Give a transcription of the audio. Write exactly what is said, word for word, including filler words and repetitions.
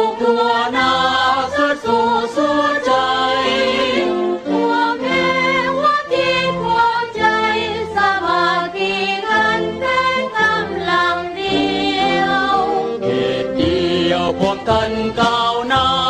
กทั่วหน้าสุดสู่สุดใจความเอวที่ควงใจสามัคคีกันเป็นกำลังเดียวเหตุเดียวพวกกันก้าวหน้า